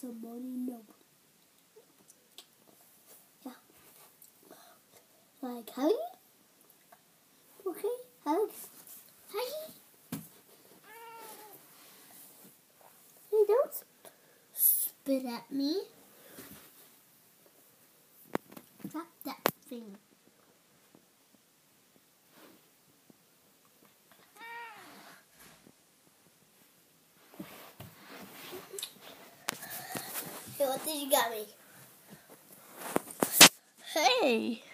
somebody know. Yeah. Like, huggy? Okay, hug. Huggy. Hey, don't spit at me. Drop that thing. Hey, what did you got me? Hey!